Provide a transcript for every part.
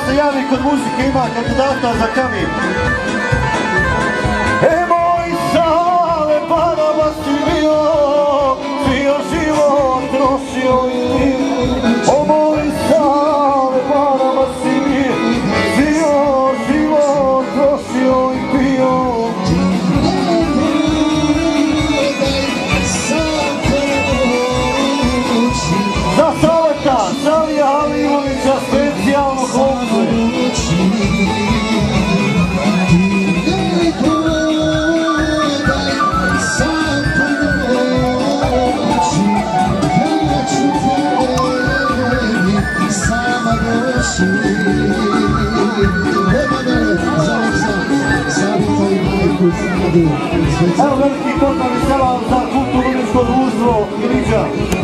se javi kod muzike, ima kandidata za kamin. Moj Sale, Baraba si bio život trošio i ti. O moj Sale, Baraba si bio život trošio i pio. Za Saleta, Salija Halilovića, specijalno hlopce. Evo veliki pozdrav i selam za kulturno-umjetničko društvo Iliđa.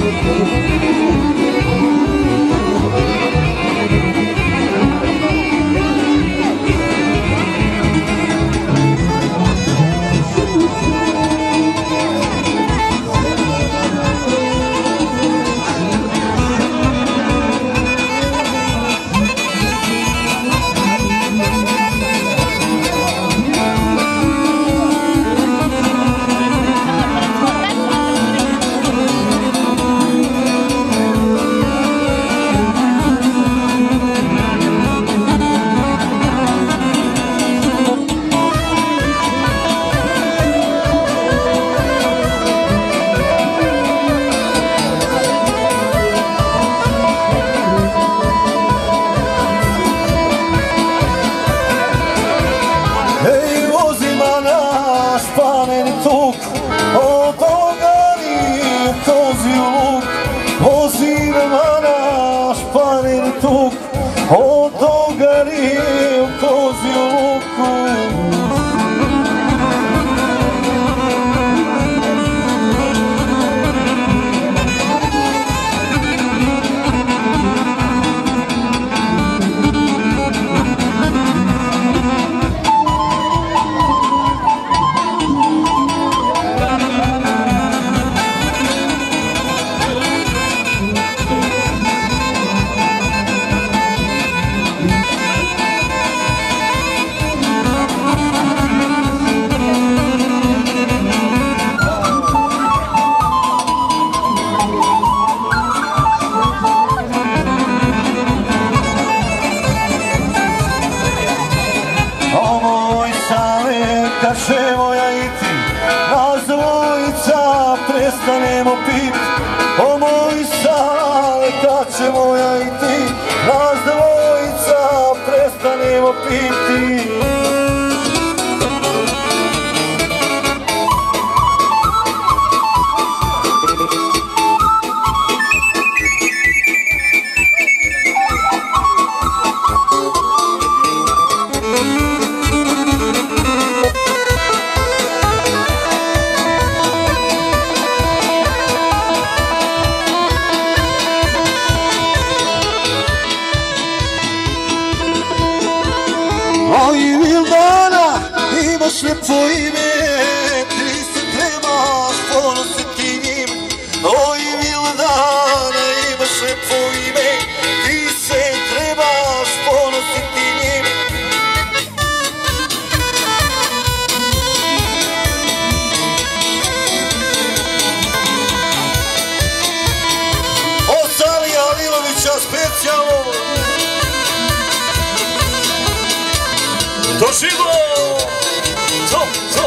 Od dogari u koziju luku. Kad ćemo ja i ti, nas dvojica prestanemo pit. O moj Sale, kad ćemo ja i ti, nas dvojica prestanemo piti. Oj Vildana, imaš lijepo ime, ti se trebaš ponositi njim. Oj Vildana, imaš lijepo ime, ti se trebaš ponositi njim. Od Salija Halilovića specijalno doživo! Co!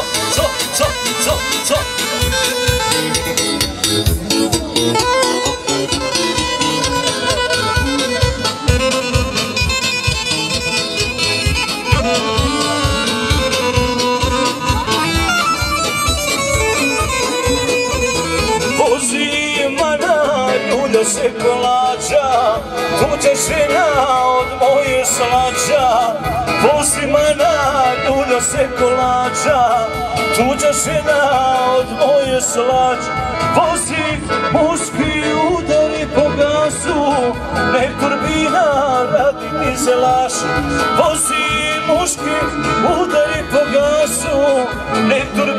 Pozimana, ljuda se kolača, tuđa žena od moje slađa. Pozimana, ljuda se kolača, tuđa žena od moje slađa. Vozi muški udari po gasu, nek turbina radi dizelaš. Vozi muški udari po gasu, nek turbina